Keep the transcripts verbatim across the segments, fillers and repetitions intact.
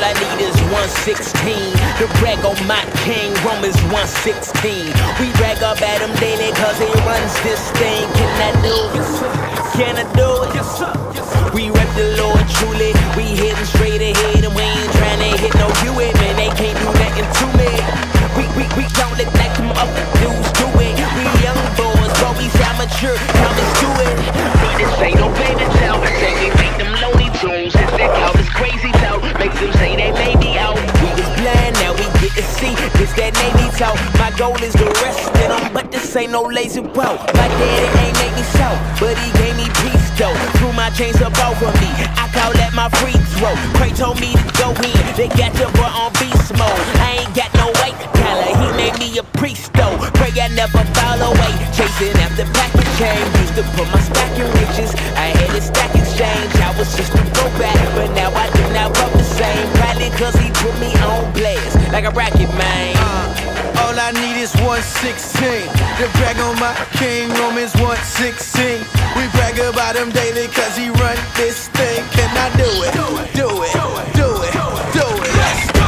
I need is one sixteen to brag on my king, Romans one sixteen. We brag about him daily cause he runs this thing. Can I do it? Can I do it? We rep the Lord truly. We hitting straight ahead and we ain't trying to hit no you it, man. They can't do nothing to me. We, we, we don't let that come up the dudes do it. We young boys, but we sound mature. Come and do it. This ain't no baby tell. Say we make them Looney Tunes. It's that cow is crazy tell. Makes them say they may be out. We was blind, now we get to see. This that Navy talk. My goal is to rest in them, but this ain't no lazy walk. My daddy ain't make me so, but he gave me peace though. Threw my chains up over me. I call that my free throw. Pray told me to go in. They got your boy on beast mode. I ain't got no white collar. He made me a priest though. Pray I never fall away. Chasing after package change. Used to put my stack in riches. I had a stack exchange. I was just a throwback, but now I do not walk the same. Probably cause he put me on blast like a racket man. uh, All I need is one sixteen to brag on my king, Romans one sixteen. We brag about him daily cause he run this thing. Can I do it? Do it, do it, do it, do it. Let's go.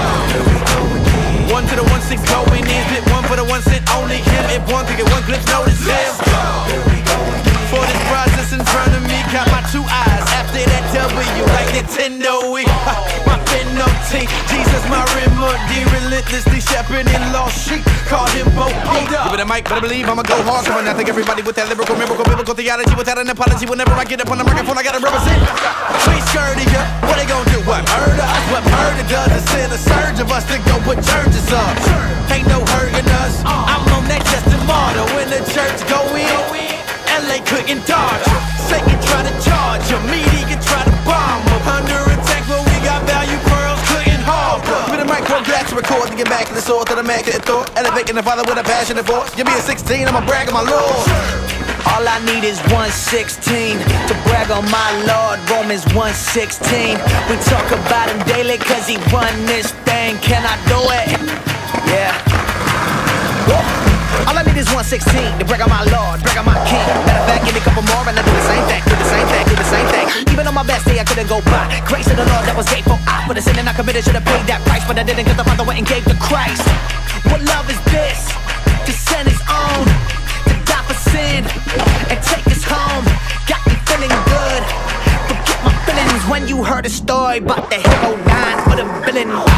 One to the one six going in, hit one for the one cent, only him. If one could get one glimpse, notice him. For this process in front of me, got my two eyes. After that W, like Nintendo Wii. My penalty, Jesus my remedy. Relentlessly shepherding lost sheep. Call him Bo. Hold up. Give it a mic, better believe I'ma go hard. Coming, I think everybody with that lyrical, miracle, biblical theology, without an apology. Whenever I get up on the microphone, I gotta represent. We scurry ya. What they gon' do? What murder us? What murder does is send a surge of us to go put churches up. Ain't no hurting us. I'm on that just immortal. When the church go in, L A couldn't dodge ya. Satan try to charge ya. Media try to bomb ya. Under attack, but we got value pearls, couldn't hold ya. With a microphone glass to record to get back to the sword to the man to Thor. Elevating the father with a passionate voice. Give me a sixteen, I'ma brag on my Lord. All I need is one sixteen to brag on my Lord, Romans one sixteen. We talk about him daily cause he run this thing. Can I do it? Yeah. Woo. All I need is one sixteen to brag on my Lord, brag on my King. Matter of fact, give me a couple more and I do the same thing, do the same thing, do the same thing. Even on my best day I couldn't go by. Grace of the Lord that was grateful. I for the sin and I committed should have paid that price, but I didn't cause the Father went and gave to Christ. What love is this? To send his own, to die for sin and take us home. Got me feeling good. Forget my feelings when you heard a story about the hero dying for the villain.